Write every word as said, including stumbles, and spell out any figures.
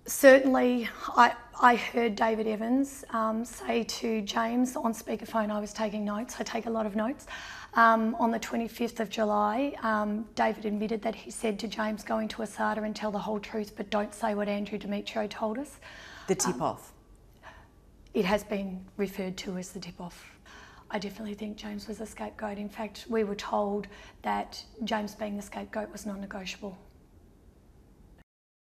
Certainly, I, I heard David Evans um, say to James on speakerphone, I was taking notes, I take a lot of notes, um, on the twenty-fifth of July, um, David admitted that he said to James, go into A S A D A and tell the whole truth, but don't say what Andrew Demetrio told us. The tip-off? Um, it has been referred to as the tip-off. I definitely think James was a scapegoat. In fact, we were told that James being the scapegoat was non-negotiable.